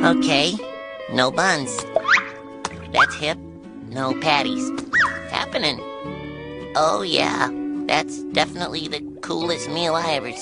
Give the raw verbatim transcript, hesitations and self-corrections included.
Okay, no buns. That's hip. No patties. Happening. Oh yeah, that's definitely the coolest meal I ever